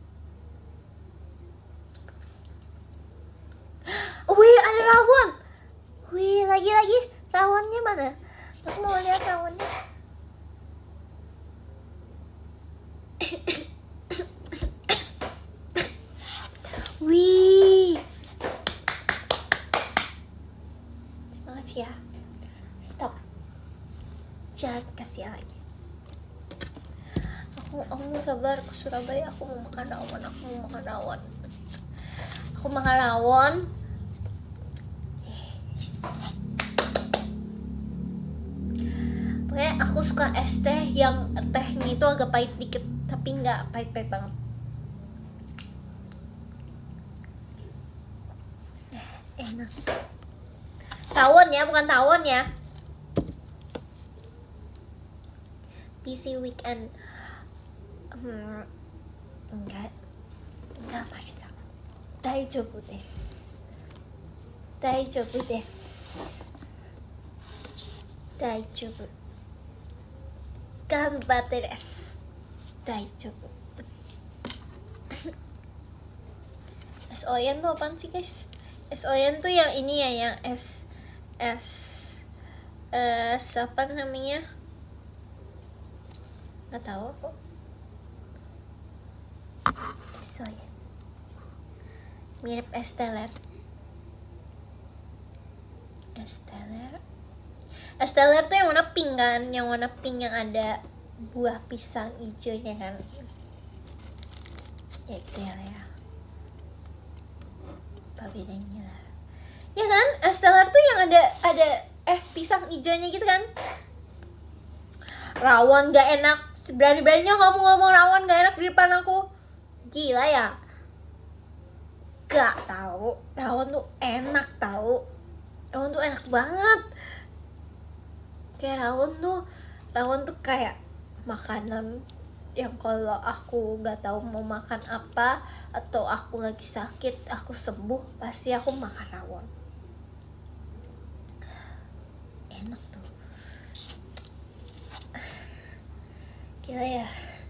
Wih, ada rawon. Wih, lagi rawonnya mana? Aku mau lihat rawonnya. Wih, terima kasih ya. Stop, jangan kasih lagi. Aku mau sabar ke Surabaya. Aku mau makan rawon. Aku makan rawon. Pokoknya aku suka es teh yang tehnya itu agak pahit dikit, tapi nggak pahit-pahit banget. Enak. Tawon ya, bukan tawon ya. PC weekend. Enggak Marisa. Daijoubu desu. Ganbatte desu. Daijoubu. Es oyen tuh apaan sih guys? Es oyen tuh yang ini ya, yang es apa namanya? Nggak tahu aku. Es oyen. Mirip es teler. Es teler tuh yang warna pink kan? Yang warna pink yang ada buah pisang hijaunya kan? Ya gitu ya. Apa bedanya lah? Ya kan? Es teler tuh yang ada es pisang hijaunya gitu kan? Rawon gak enak. Berani-beraninya kamu ngomong rawon gak enak di depan aku. Gila ya? Gak tahu. Rawon tuh enak tahu. Rawon tuh enak banget. Kayak rawon tuh kayak makanan yang kalau aku gak tahu mau makan apa atau aku lagi sakit, aku sembuh, pasti aku makan rawon. Enak tuh. Gila ya.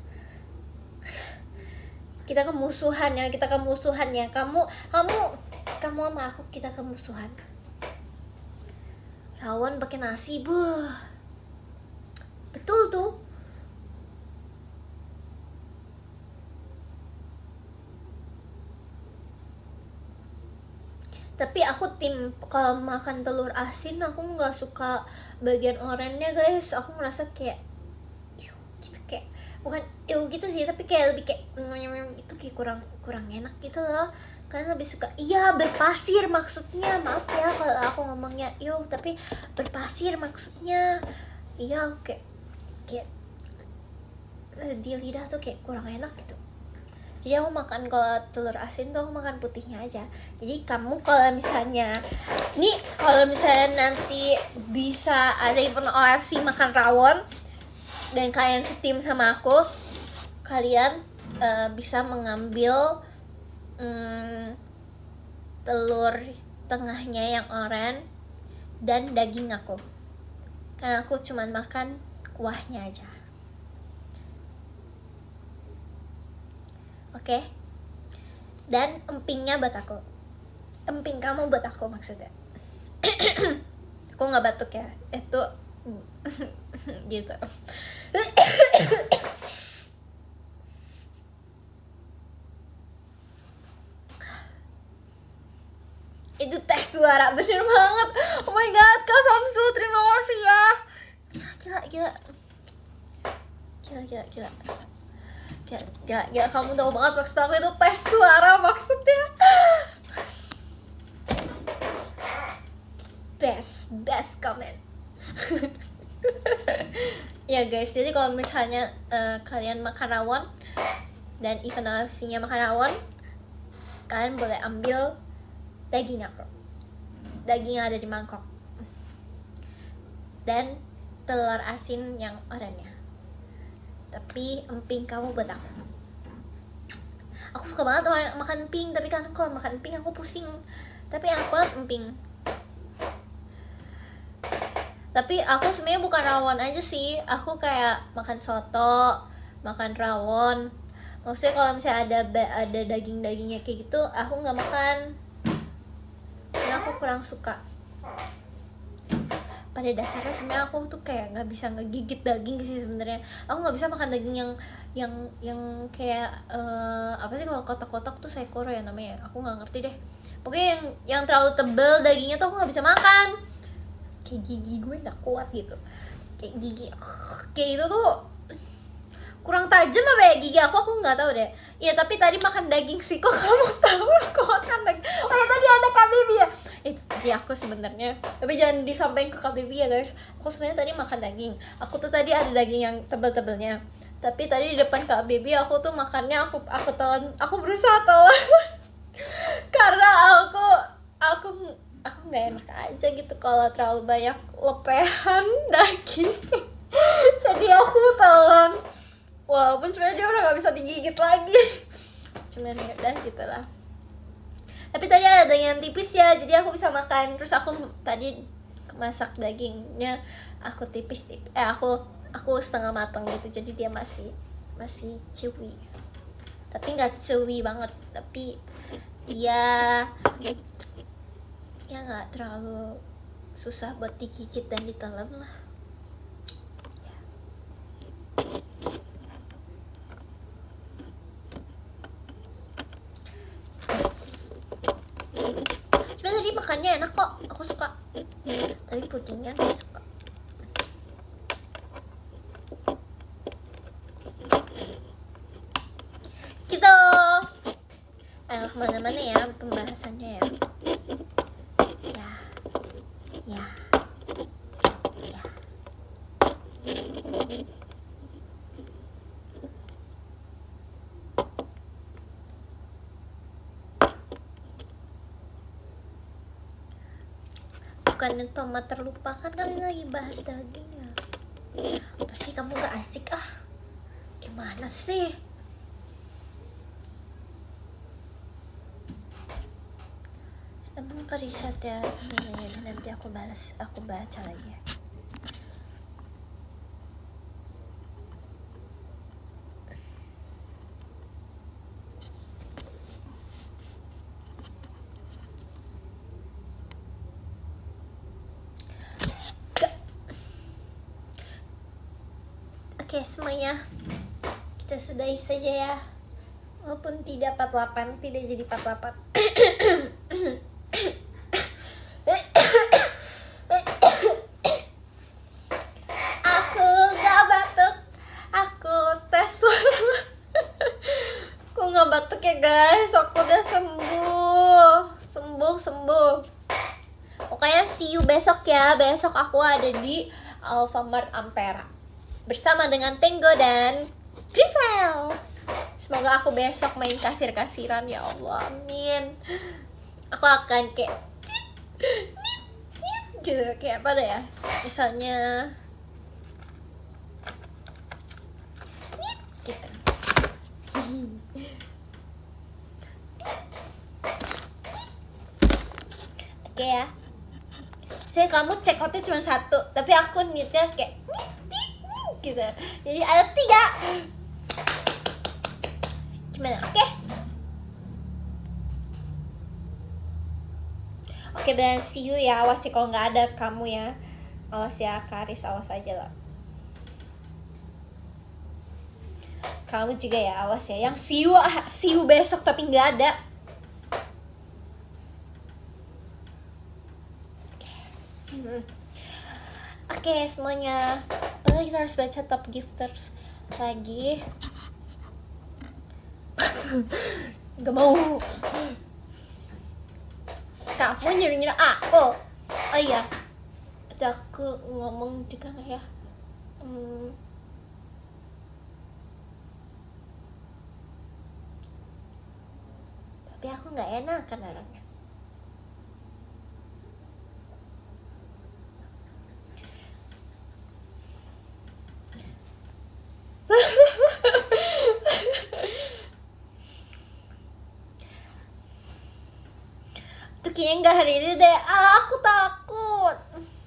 Kita kemusuhan ya. Kamu sama aku, kita kemusuhan. Rawon pakai nasi, betul tuh. Tapi aku tim kalau makan telur asin aku nggak suka bagian orennya guys. Aku ngerasa kayak "Yuh," gitu, kayak bukan gitu sih, tapi kayak lebih kayak itu kayak kurang enak gitu loh. Kalian lebih suka berpasir maksudnya, maaf ya kalau aku ngomongnya tapi berpasir maksudnya. Kayak di lidah tuh kayak kurang enak gitu. Jadi aku makan kalau telur asin tuh aku makan putihnya aja. Jadi kamu kalau misalnya nanti bisa ada event OFC makan rawon dan kalian setim sama aku, kalian bisa mengambil telur tengahnya yang oranye dan daging aku, karena aku cuman makan kuahnya aja. Oke? Dan empingnya buat aku. Emping kamu buat aku maksudnya. Aku nggak batuk ya. Itu gitu. Itu tes suara bener banget. Oh my god, Kak Samsu, terima kasih ya. Gila, kamu tahu banget maksud aku itu tes suara maksudnya. Best comment. Ya guys, jadi kalau misalnya kalian makan rawon dan event OFC-nya makan rawon, kalian boleh ambil daging aku, daging yang ada di mangkok, dan telur asin yang oranye. Tapi emping kamu buat aku. Aku suka banget makan emping, tapi kan kalau makan emping aku pusing. Tapi enak banget emping. Tapi aku sebenarnya bukan rawon aja sih, aku kayak makan soto, makan rawon. Maksudnya kalau misalnya ada daging-dagingnya kayak gitu, aku nggak makan. Karena aku kurang suka. Pada dasarnya sebenarnya aku tuh kayak nggak bisa ngegigit daging sih sebenarnya. Aku nggak bisa makan daging yang kayak apa sih kalau kotak-kotak tuh saikoro ya namanya. Aku nggak ngerti deh. Pokoknya yang terlalu tebel dagingnya tuh aku nggak bisa makan. Kayak gigi gue nggak kuat gitu. Kayak gigi kayak itu tuh kurang tajam apa ya gigi aku nggak tahu deh. Ya tapi tadi makan daging sih, kok kamu tahu aku makan daging. Oh ya tadi ada Kak Bibi ya. Itu tadi aku sebenarnya. Tapi jangan disampaikan ke Kak Bibi ya guys. Aku sebenarnya tadi makan daging. Aku tuh tadi ada daging yang tebel-tebelnya. Tapi tadi di depan Kak Bibi aku tuh makannya aku telan. Aku berusaha telan. Karena aku nggak enak aja gitu kalau terlalu banyak lepehan daging. Jadi aku telan. Walaupun sebenarnya dia udah gak bisa digigit lagi. Cuman ya udah gitu lah. Tapi tadi ada daging yang tipis ya, jadi aku bisa makan. Terus aku tadi masak dagingnya aku tipis. Aku setengah matang gitu, jadi dia masih chewy. Tapi nggak chewy banget, tapi dia ya nggak terlalu susah buat digigit dan ditelan lah. Tadi makannya enak kok, aku suka. Tapi pudingnya gak suka. Gitu. Kemana-mana ya pembahasannya ya. Ya. Bukannya tomat terlupakan, kali lagi bahas daging ya. Apa sih kamu gak asik gimana sih? Emang kerisat ya. Nanti aku baca lagi ya. Oke semuanya, kita sudahi saja ya. Walaupun tidak 48, tidak jadi 48. Pokoknya see you besok ya. Besok aku ada di Alfamart Ampera bersama dengan Tenggo dan Grisel. Semoga aku besok main kasir-kasiran, ya Allah, amin. Aku akan kayak gitu, kayak apa deh ya, misalnya gitu. Oke ya. Saya kamu check outnya cuma 1, tapi aku nitnya kayak gitu. Jadi ada 3. Gimana? Oke? Oke, beneran see you ya. Awas sih kalau nggak ada kamu ya. Awas ya, Karis, awas aja lah. Kamu juga ya, awas ya. Yang see you besok tapi nggak ada. Oke, semuanya. Padahal kita harus baca top gifters lagi. Gak mau. Kamu nyuruh aku. Oh iya, ada aku ngomong juga nggak ya? Tapi aku nggak enak kan orangnya. Tuh kayaknya nggak hari ini deh. Aku takut.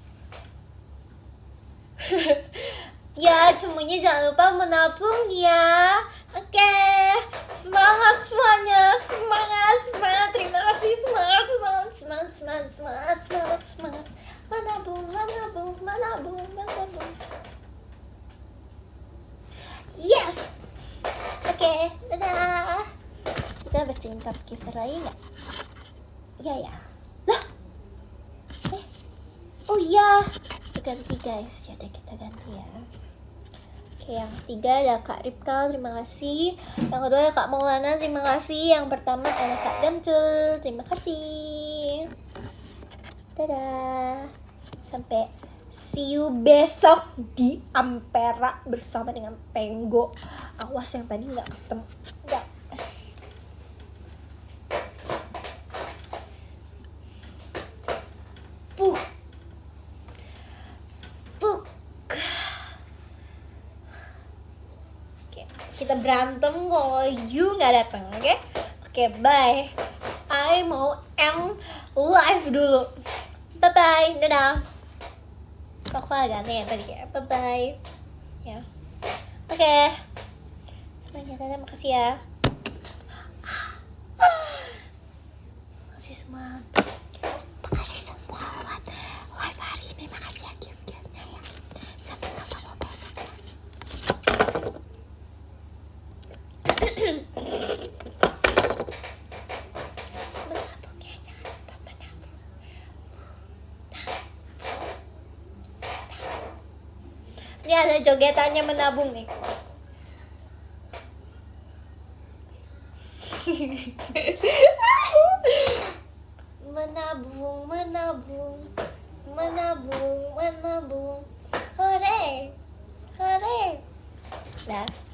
Ya, semuanya jangan lupa menabung ya. Oke, semangat semuanya, semangat. Terima kasih, semangat. Menabung. Yes. Oke, dadah. Kita bacain top gift lagi nggak? Iya ya. Lah. Oh iya. Kita ganti guys. Jadi kita ganti ya. Oke, yang ketiga ada Kak Ripka, terima kasih. Yang kedua ada Kak Maulana, terima kasih. Yang pertama ada Kak Damcul, terima kasih. Dadah. Sampai see you besok di Ampera bersama dengan Tenggo. Awas yang tadi nggak ketemu. Nggak. Kita berantem kalau you nggak datang, oke? Oke, bye. I mau end live dulu. Bye bye, dadah. Kok agak aneh tadi ya. Bye bye. Ya. Oke. Semuanya dadah, makasih ya. Makasih semua. Makasih semua buat live hari ini. Makasih ya gift-giftnya ya. Sampai ketemu besok. Menabung ya, jangan lupa menabung. Ini ada jogetannya menabung nih. Menabung. Hore. Dah.